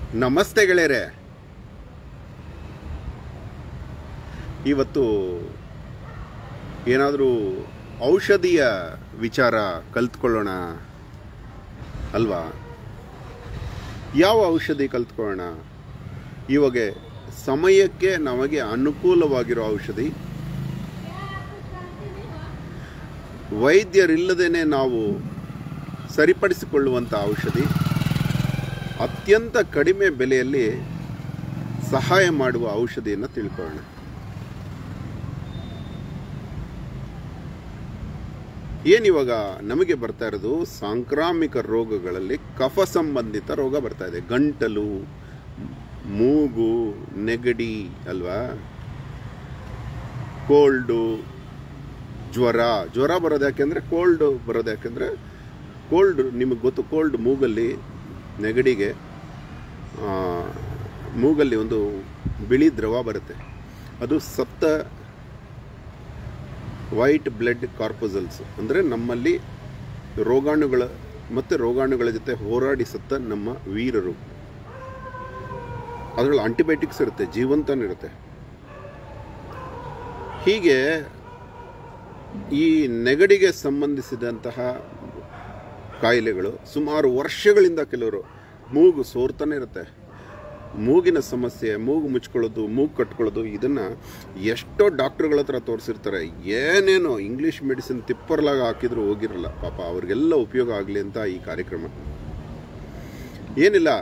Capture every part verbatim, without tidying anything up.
ನಮಸ್ತೆ ಗೆಳೆಯರೆ. ಇವತ್ತು ಏನಾದರೂ ಔಷಧಿಯ ವಿಚಾರ ಕಲ್ತ್ಕೊಳ್ಳೋಣ ಅಲ್ವಾ? ಯಾವ ಔಷಧಿ ಕಲ್ತ್ಕೊಳ್ಳೋಣ? ಇವಾಗ ಸಮಯಕ್ಕೆ ನಮಗೆ ಅನುಕೂಲವಾಗಿರೋ ಔಷಧಿ, ವೈದ್ಯರಿಲ್ಲದೇನೆ ನಾವು ಸರಿಪಡಿಸಿಕೊಳ್ಳುವಂಥ ಔಷಧಿ, ಅತ್ಯಂತ ಕಡಿಮೆ ಬೆಲೆಯಲ್ಲಿ ಸಹಾಯ ಮಾಡುವ ಔಷಧಿಯನ್ನು ತಿಳ್ಕೊಳ್ಳೋಣ. ಏನಿವಾಗ ನಮಗೆ ಬರ್ತಾ ಇರೋದು ಸಾಂಕ್ರಾಮಿಕ ರೋಗಗಳಲ್ಲಿ ಕಫ ಸಂಬಂಧಿತ ರೋಗ ಬರ್ತಾ ಇದೆ. ಗಂಟಲು, ಮೂಗು, ನೆಗಡಿ ಅಲ್ವಾ, ಕೋಲ್ಡು, ಜ್ವರ. ಜ್ವರ ಬರೋದು ಯಾಕೆಂದರೆ ಕೋಲ್ಡ್ ಬರೋದು ಯಾಕೆಂದರೆ ಕೋಲ್ಡ್ ನಿಮಗೆ ಗೊತ್ತು. ಕೋಲ್ಡ್ ಮೂಗಲ್ಲಿ, ನೆಗಡಿಗೆ ಮೂಗಲ್ಲಿ ಒಂದು ಬಿಳಿ ದ್ರವ ಬರುತ್ತೆ. ಅದು ಸತ್ತ ವೈಟ್ ಬ್ಲಡ್ ಕಾರ್ಪೊಸಲ್ಸ್, ಅಂದರೆ ನಮ್ಮಲ್ಲಿ ರೋಗಾಣುಗಳ ಮತ್ತು ರೋಗಾಣುಗಳ ಜೊತೆ ಹೋರಾಡಿ ಸತ್ತ ನಮ್ಮ ವೀರರು. ಅದರಲ್ಲಿ ಆಂಟಿಬಯೋಟಿಕ್ಸ್ ಇರುತ್ತೆ, ಜೀವಂತನಿರುತ್ತೆ. ಹೀಗೆ ಈ ನೆಗಡಿಗೆ ಸಂಬಂಧಿಸಿದಂತಹ ಕಾಯಿಲೆಗಳು ಸುಮಾರು ವರ್ಷಗಳಿಂದ ಕೆಲವರು ಮೂಗು ಸೋರ್ತಾನೆ ಇರುತ್ತೆ. ಮೂಗಿನ ಸಮಸ್ಯೆ, ಮೂಗು ಮುಚ್ಕೊಳ್ಳೋದು, ಮೂಗು ಕಟ್ಕೊಳ್ಳೋದು, ಇದನ್ನು ಎಷ್ಟೋ ಡಾಕ್ಟ್ರುಗಳ ಹತ್ರ ತೋರಿಸಿರ್ತಾರೆ. ಏನೇನೋ ಇಂಗ್ಲೀಷ್ ಮೆಡಿಸಿನ್ ತಿಪ್ಪರ್ಲಾಗ ಹಾಕಿದ್ರು ಹೋಗಿರಲ್ಲ ಪಾಪ. ಅವ್ರಿಗೆಲ್ಲ ಉಪಯೋಗ ಆಗಲಿ ಅಂತ ಈ ಕಾರ್ಯಕ್ರಮ. ಏನಿಲ್ಲ,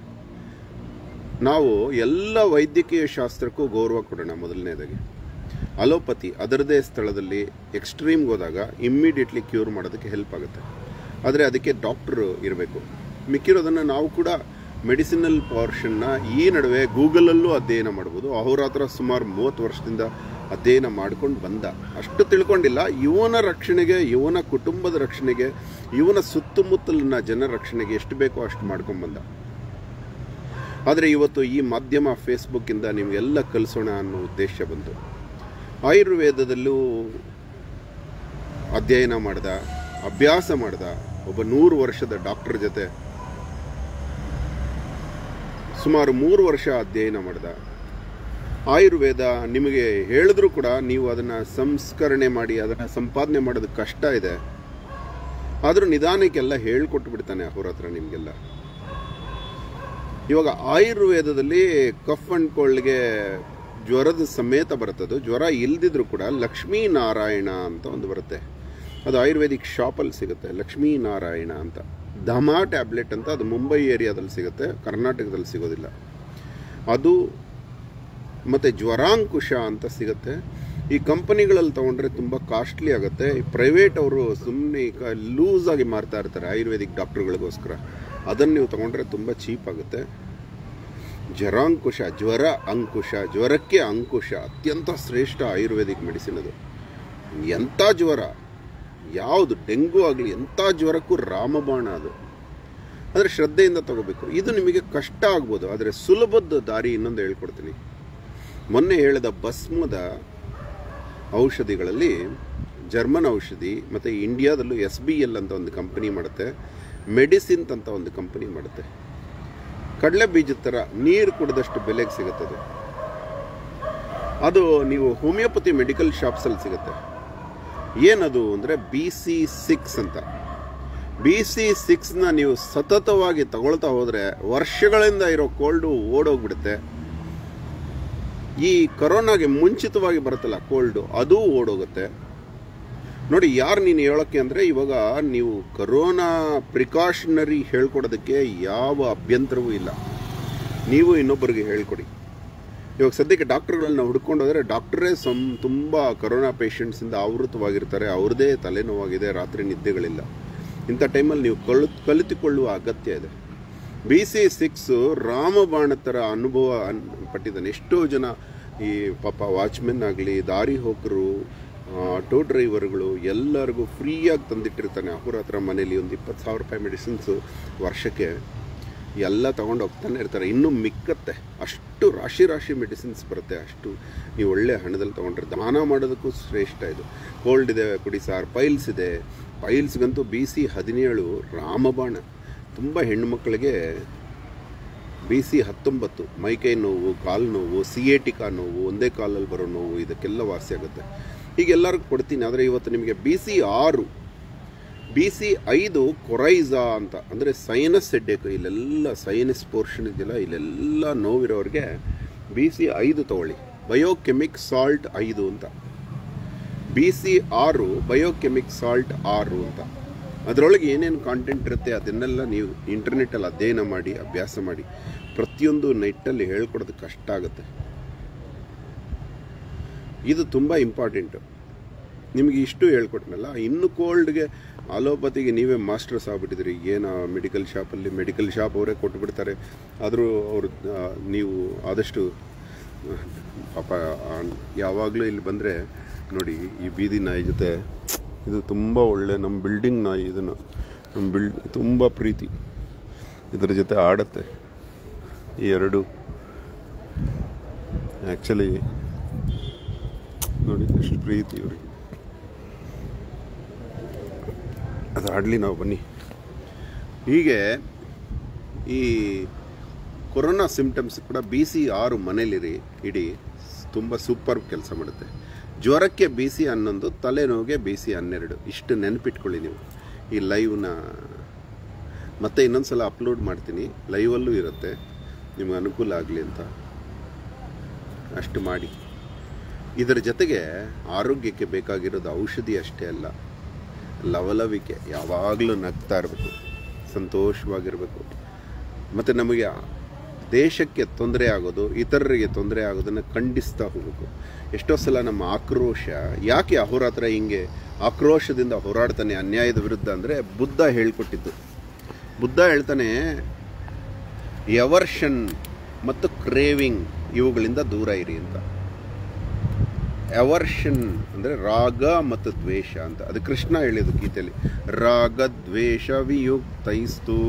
ನಾವು ಎಲ್ಲ ವೈದ್ಯಕೀಯ ಶಾಸ್ತ್ರಕ್ಕೂ ಗೌರವ ಕೊಡೋಣ. ಮೊದಲನೇದಾಗಿ ಅಲೋಪತಿ ಅದರದೇ ಸ್ಥಳದಲ್ಲಿ ಎಕ್ಸ್ಟ್ರೀಮ್ಗೆ ಹೋದಾಗ ಇಮ್ಮಿಡಿಯೇಟ್ಲಿ ಕ್ಯೂರ್ ಮಾಡೋದಕ್ಕೆ ಹೆಲ್ಪ್ ಆಗುತ್ತೆ. ಆದರೆ ಅದಕ್ಕೆ ಡಾಕ್ಟ್ರು ಇರಬೇಕು. ಮಿಕ್ಕಿರೋದನ್ನು ನಾವು ಕೂಡ ಮೆಡಿಸಿನಲ್ ಪೋರ್ಷನ್ನ ಈ ನಡುವೆ ಗೂಗಲಲ್ಲೂ ಅಧ್ಯಯನ ಮಾಡ್ಬೋದು. ಅವ್ರ ಹತ್ರ ಸುಮಾರು ಮೂವತ್ತು ವರ್ಷದಿಂದ ಅಧ್ಯಯನ ಮಾಡ್ಕೊಂಡು ಬಂದ. ಅಷ್ಟು ತಿಳ್ಕೊಂಡಿಲ್ಲ. ಇವನ ರಕ್ಷಣೆಗೆ, ಇವನ ಕುಟುಂಬದ ರಕ್ಷಣೆಗೆ, ಇವನ ಸುತ್ತಮುತ್ತಲಿನ ಜನರ ರಕ್ಷಣೆಗೆ ಎಷ್ಟು ಬೇಕೋ ಅಷ್ಟು ಮಾಡ್ಕೊಂಡು ಬಂದ. ಆದರೆ ಇವತ್ತು ಈ ಮಾಧ್ಯಮ ಫೇಸ್ಬುಕ್ಕಿಂದ ನಿಮಗೆಲ್ಲ ಕಲಿಸೋಣ ಅನ್ನೋ ಉದ್ದೇಶ ಬಂತು. ಆಯುರ್ವೇದದಲ್ಲೂ ಅಧ್ಯಯನ ಮಾಡ್ದ, ಅಭ್ಯಾಸ ಮಾಡ್ದ ಒಬ್ಬ ನೂರು ವರ್ಷದ ಡಾಕ್ಟರ್ ಜೊತೆ ಸುಮಾರು ಮೂರು ವರ್ಷ ಅಧ್ಯಯನ ಮಾಡ್ದ. ಆಯುರ್ವೇದ ನಿಮಗೆ ಹೇಳಿದ್ರು ಕೂಡ ನೀವು ಅದನ್ನು ಸಂಸ್ಕರಣೆ ಮಾಡಿ ಅದನ್ನು ಸಂಪಾದನೆ ಮಾಡೋದು ಕಷ್ಟ ಇದೆ. ಆದರೂ ನಿಧಾನಕ್ಕೆಲ್ಲ ಹೇಳ್ಕೊಟ್ಟು ಬಿಡ್ತಾನೆ ಅವ್ರ ಹತ್ರ ನಿಮಗೆಲ್ಲ. ಇವಾಗ ಆಯುರ್ವೇದದಲ್ಲಿ ಕಫ್ ಅಂಡ್ ಕೋಲ್ಡ್ಗೆ ಜ್ವರದ ಸಮೇತ ಬರುತ್ತದು. ಜ್ವರ ಇಲ್ದಿದ್ರು ಕೂಡ ಲಕ್ಷ್ಮೀನಾರಾಯಣ ಅಂತ ಒಂದು ಬರುತ್ತೆ. ಅದು ಆಯುರ್ವೇದಿಕ್ ಶಾಪಲ್ಲಿ ಸಿಗುತ್ತೆ, ಲಕ್ಷ್ಮೀನಾರಾಯಣ ಅಂತ. ಧಮಾ ಟ್ಯಾಬ್ಲೆಟ್ ಅಂತ, ಅದು ಮುಂಬೈ ಏರಿಯಾದಲ್ಲಿ ಸಿಗುತ್ತೆ, ಕರ್ನಾಟಕದಲ್ಲಿ ಸಿಗೋದಿಲ್ಲ ಅದು. ಮತ್ತು ಜ್ವರಾಂಕುಶ ಅಂತ ಸಿಗುತ್ತೆ. ಈ ಕಂಪನಿಗಳಲ್ಲಿ ತೊಗೊಂಡ್ರೆ ತುಂಬ ಕಾಸ್ಟ್ಲಿ ಆಗುತ್ತೆ. ಪ್ರೈವೇಟ್ ಅವರು ಸುಮ್ಮನೆ ಲೂಸಾಗಿ ಮಾರ್ತಾ ಇರ್ತಾರೆ ಆಯುರ್ವೇದಿಕ್ ಡಾಕ್ಟ್ರುಗಳಿಗೋಸ್ಕರ. ಅದನ್ನು ನೀವು ತೊಗೊಂಡ್ರೆ ತುಂಬ ಚೀಪ್ ಆಗುತ್ತೆ. ಜ್ವರಾಂಕುಶ, ಜ್ವರ ಅಂಕುಶ, ಜ್ವರಕ್ಕೆ ಅಂಕುಶ, ಅತ್ಯಂತ ಶ್ರೇಷ್ಠ ಆಯುರ್ವೇದಿಕ್ ಮೆಡಿಸಿನ್ ಅದು. ಎಂಥ ಜ್ವರ, ಯಾವುದು ಡೆಂಗು ಆಗಲಿ, ಎಂಥ ಜ್ವರಕ್ಕೂ ರಾಮಬಾಣ ಅದು. ಆದರೆ ಶ್ರದ್ಧೆಯಿಂದ ತಗೋಬೇಕು. ಇದು ನಿಮಗೆ ಕಷ್ಟ ಆಗ್ಬೋದು, ಆದರೆ ಸುಲಭದ ದಾರಿ ಇನ್ನೊಂದು ಹೇಳ್ಕೊಡ್ತೀನಿ. ಮೊನ್ನೆ ಹೇಳಿದ ಭಸ್ಮದ ಔಷಧಿಗಳಲ್ಲಿ ಜರ್ಮನ್ ಔಷಧಿ ಮತ್ತು ಇಂಡಿಯಾದಲ್ಲೂ ಎಸ್ ಬಿ ಎಲ್ ಅಂತ ಒಂದು ಕಂಪನಿ ಮಾಡುತ್ತೆ, ಮೆಡಿಸಿನ್ ಅಂತ ಒಂದು ಕಂಪನಿ ಮಾಡುತ್ತೆ. ಕಡಲೆ ಬೀಜದ ಥರ ನೀರು ಕುಡಿದಷ್ಟು ಬೆಲೆಗೆ ಸಿಗುತ್ತದೆ. ಅದು ನೀವು ಹೋಮಿಯೋಪತಿ ಮೆಡಿಕಲ್ ಶಾಪ್ಸಲ್ಲಿ ಸಿಗುತ್ತೆ. ಏನದು ಅಂದರೆ ಬಿ ಸಿ ಸಿಕ್ಸ್ ಅಂತ. ಬಿ ಸಿ ಸಿಕ್ಸ್ನ ನೀವು ಸತತವಾಗಿ ತಗೊಳ್ತಾ ಹೋದರೆ ವರ್ಷಗಳಿಂದ ಇರೋ ಕೋಲ್ಡು ಓಡೋಗ್ಬಿಡುತ್ತೆ. ಈ ಕೊರೋನಾಗೆ ಮುಂಚಿತವಾಗಿ ಬರುತ್ತಲ್ಲ ಕೋಲ್ಡು, ಅದು ಓಡೋಗುತ್ತೆ. ನೋಡಿ, ಯಾರು ನೀನು ಹೇಳೋಕ್ಕೆ ಅಂದರೆ ಇವಾಗ ನೀವು ಕೊರೋನಾ ಪ್ರಿಕಾಷನರಿ ಹೇಳ್ಕೊಡೋದಕ್ಕೆ ಯಾವ ಅಭ್ಯಂತರವೂ ಇಲ್ಲ. ನೀವು ಇನ್ನೊಬ್ಬರಿಗೆ ಹೇಳ್ಕೊಡಿ. ಇವಾಗ ಸದ್ಯಕ್ಕೆ ಡಾಕ್ಟರ್ಗಳನ್ನ ಹುಡ್ಕೊಂಡು ಹೋದರೆ ಡಾಕ್ಟ್ರೇ ಸಂ ತುಂಬ ಕೊರೋನಾ ಪೇಷಂಟ್ಸಿಂದ ಆವೃತವಾಗಿರ್ತಾರೆ. ಅವ್ರದ್ದೇ ತಲೆನೋವಾಗಿದೆ, ರಾತ್ರಿ ನಿದ್ದೆಗಳಿಲ್ಲ. ಇಂಥ ಟೈಮಲ್ಲಿ ನೀವು ಕಲು ಕಲಿತುಕೊಳ್ಳುವ ಅಗತ್ಯ ಇದೆ. ಬಿ ಸಿ ಸಿಕ್ಸು ರಾಮಬಾಣ ಥರ ಅನುಭವ ಪಟ್ಟಿದ್ದಾನೆ. ಎಷ್ಟೋ ಜನ ಈ ಪಾಪ ವಾಚ್ಮೆನ್ ಆಗಲಿ, ದಾರಿ ಹೋಕರು, ಆಟೋ ಡ್ರೈವರ್ಗಳು ಎಲ್ಲರಿಗೂ ಫ್ರೀಯಾಗಿ ತಂದಿಟ್ಟಿರ್ತಾನೆ ಅವ್ರ ಹತ್ರ ಮನೇಲಿ. ಒಂದು ಇಪ್ಪತ್ತು ಸಾವಿರ ರೂಪಾಯಿ ಮೆಡಿಸಿನ್ಸು ವರ್ಷಕ್ಕೆ ಎಲ್ಲ ತೊಗೊಂಡು ಹೋಗ್ತಾನೆ ಇರ್ತಾರೆ. ಇನ್ನೂ ಮಿಕ್ಕತ್ತೆ, ಅಷ್ಟು ರಾಶಿ ರಾಶಿ ಮೆಡಿಸಿನ್ಸ್ ಬರುತ್ತೆ. ಅಷ್ಟು ನೀವು ಒಳ್ಳೆ ಹಣದಲ್ಲಿ ತೊಗೊಂಡ್ರೆ ದಾನ ಮಾಡೋದಕ್ಕೂ ಶ್ರೇಷ್ಠ ಇದು. ಕೋಲ್ಡ್ ಇದೆ ಕುಡಿ ಸಾರ್, ಪೈಲ್ಸ್ ಇದೆ. ಪೈಲ್ಸ್ಗಂತೂ ಬಿ ಸಿ ಹದಿನೇಳು ರಾಮಬಾಣ. ತುಂಬ ಹೆಣ್ಣುಮಕ್ಕಳಿಗೆ ಬಿ ಸಿ ಹತ್ತೊಂಬತ್ತು ಮೈಕೈ ನೋವು, ಕಾಲು ನೋವು, ಸಿಯೇಟಿಕಾ ನೋವು, ಒಂದೇ ಕಾಲಲ್ಲಿ ಬರೋ ನೋವು, ಇದಕ್ಕೆಲ್ಲ ವಾಸಿ ಆಗುತ್ತೆ. ಈಗ ಎಲ್ಲರಿಗೂ ಕೊಡ್ತೀನಿ. ಆದರೆ ಇವತ್ತು ನಿಮಗೆ ಬಿ ಸಿ ಆರು, ಬಿ ಸಿ ಐದು ಕೊರೈಸಾ ಅಂತ, ಅಂದರೆ ಸೈನಸ್ ಹೆಡ್ಡೇಕ್, ಇಲ್ಲೆಲ್ಲ ಸೈನಸ್ ಪೋರ್ಷನ್ ಇದೆಯಲ್ಲ, ಇಲ್ಲೆಲ್ಲ ನೋವಿರೋರಿಗೆ ಬಿ ಸಿ ಐದು ತಗೊಳ್ಳಿ. ಬಯೋಕೆಮಿಕ್ ಸಾಲ್ಟ್ ಐದು ಅಂತ, ಬಿ ಸಿ ಆರು ಬಯೋಕೆಮಿಕ್ ಸಾಲ್ಟ್ ಆರು ಅಂತ. ಅದರೊಳಗೆ ಏನೇನು ಕಾಂಟೆಂಟ್ ಇರುತ್ತೆ ಅದನ್ನೆಲ್ಲ ನೀವು ಇಂಟರ್ನೆಟ್ಟಲ್ಲಿ ಅಧ್ಯಯನ ಮಾಡಿ ಅಭ್ಯಾಸ ಮಾಡಿ. ಪ್ರತಿಯೊಂದು ನೆಟ್ಟಲ್ಲಿ ಹೇಳ್ಕೊಡೋದು ಕಷ್ಟ ಆಗುತ್ತೆ. ಇದು ತುಂಬ ಇಂಪಾರ್ಟೆಂಟು. ನಿಮಗೆ ಇಷ್ಟು ಹೇಳ್ಕೊಟ್ನಲ್ಲ, ಇನ್ನು ಕೋಲ್ಡ್ಗೆ ಅಲೋಪತಿಗೆ ನೀವೇ ಮಾಸ್ಟರ್ಸ್ ಆಗ್ಬಿಟ್ಟಿದ್ರಿ. ಏನೋ ಮೆಡಿಕಲ್ ಶಾಪಲ್ಲಿ ಮೆಡಿಕಲ್ ಶಾಪ್ ಅವರೇ ಕೊಟ್ಟುಬಿಡ್ತಾರೆ. ಆದರೂ ಅವರು ನೀವು ಆದಷ್ಟು ಪಾಪ ಯಾವಾಗಲೂ ಇಲ್ಲಿ ಬಂದರೆ ನೋಡಿ, ಈ ಬೀದಿ ನಾಯಿ ಜೊತೆ ಇದು ತುಂಬ ಒಳ್ಳೆ ನಮ್ಮ ಬಿಲ್ಡಿಂಗ್ ನಾಯಿ. ಇದನ್ನು ನಮ್ಮ ಬಿಲ್ಡ್ ತುಂಬ ಪ್ರೀತಿ, ಇದರ ಜೊತೆ ಆಡುತ್ತೆ. ಈ ಎರಡು ಆ್ಯಕ್ಚುಲಿ ನೋಡಿ ಎಷ್ಟು ಪ್ರೀತಿ ಇವ್ರಿಗೆ. ಅದು ಆಡಲಿ, ನಾವು ಬನ್ನಿ. ಹೀಗೆ ಈ ಕೊರೋನಾ ಸಿಂಪ್ಟಮ್ಸ್ ಕೂಡ ಬಿ ಸಿ ಆರು ಮನೇಲಿರಿ ಇಡೀ ತುಂಬ ಸೂಪರ್ ಕೆಲಸ ಮಾಡುತ್ತೆ. ಜ್ವರಕ್ಕೆ ಬಿ ಸಿ ಹನ್ನೊಂದು, ತಲೆನೋವಿಗೆ ಬಿ ಸಿ ಹನ್ನೆರಡು. ಇಷ್ಟು ನೆನಪಿಟ್ಕೊಳ್ಳಿ ನೀವು. ಈ ಲೈವ್ನ ಮತ್ತೆ ಇನ್ನೊಂದು ಸಲ ಅಪ್ಲೋಡ್ ಮಾಡ್ತೀನಿ, ಲೈವಲ್ಲೂ ಇರುತ್ತೆ, ನಿಮಗೆ ಅನುಕೂಲ ಆಗಲಿ ಅಂತ ಅಷ್ಟು ಮಾಡಿ. ಇದರ ಜೊತೆಗೆ ಆರೋಗ್ಯಕ್ಕೆ ಬೇಕಾಗಿರೋದು ಔಷಧಿ ಅಷ್ಟೇ ಅಲ್ಲ, ಲವಲವಿಕೆ. ಯಾವಾಗಲೂ ನಗ್ತಾ ಇರಬೇಕು, ಸಂತೋಷವಾಗಿರಬೇಕು. ಮತ್ತು ನಮಗೆ ದೇಶಕ್ಕೆ ತೊಂದರೆ ಆಗೋದು, ಇತರರಿಗೆ ತೊಂದರೆ ಆಗೋದನ್ನು ಖಂಡಿಸ್ತಾ ಹೋಗಬೇಕು. ಎಷ್ಟೋ ಸಲ ನಮ್ಮ ಆಕ್ರೋಶ, ಯಾಕೆ ಅಹೋರಾತ್ರ ಹಿಂಗೆ ಆಕ್ರೋಶದಿಂದ ಹೋರಾಡ್ತಾನೆ ಅನ್ಯಾಯದ ವಿರುದ್ಧ ಅಂದರೆ ಬುದ್ಧ ಹೇಳ್ಕೊಟ್ಟಿದ್ದು. ಬುದ್ಧ ಹೇಳ್ತಾನೆ, ಎವರ್ಷನ್ ಮತ್ತು ಕ್ರೇವಿಂಗ್ ಇವುಗಳಿಂದ ದೂರ ಇರಿ ಅಂತ. ಎವರ್ಷನ್ ಅಂದರೆ ರಾಗ ಮತ್ತು ದ್ವೇಷ ಅಂತ. ಅದು ಕೃಷ್ಣ ಹೇಳಿದ್ದು ಗೀತೆಯಲ್ಲಿ, ರಾಗ ದ್ವೇಷ ವಿಯುಕ್ತೈಸ್ತು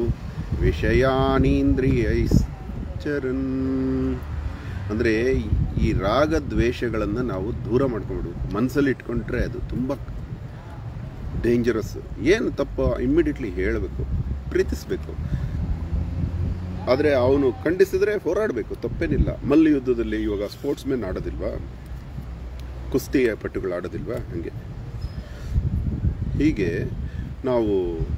ವಿಷಯಾನೀಂದ್ರಿಯೈಶ್ಚರನ್. ಅಂದರೆ ಈ ರಾಗ ದ್ವೇಷಗಳನ್ನು ನಾವು ದೂರ ಮಾಡ್ಕೊಂಡ್ಬಿಡ್ಬೇಕು. ಮನಸ್ಸಲ್ಲಿ ಇಟ್ಕೊಂಡ್ರೆ ಅದು ತುಂಬ ಡೇಂಜರಸ್. ಏನು ತಪ್ಪು ಇಮ್ಮಿಡಿಯೇಟ್ಲಿ ಹೇಳಬೇಕು, ಪ್ರೀತಿಸಬೇಕು. ಆದರೆ ಅವನು ಖಂಡಿಸಿದ್ರೆ ಹೋರಾಡಬೇಕು, ತಪ್ಪೇನಿಲ್ಲ. ಮಲ್ಲ ಯುದ್ಧದಲ್ಲಿ ಇವಾಗ ಸ್ಪೋರ್ಟ್ಸ್ ಮೆನ್ ಆಡೋದಿಲ್ವಾ, ಕುಸ್ತಿ ಪಟ್ಟುಗಳು ಆಡೋದಿಲ್ವಾ, ಹಾಗೆ. ಹೀಗೆ ನಾವು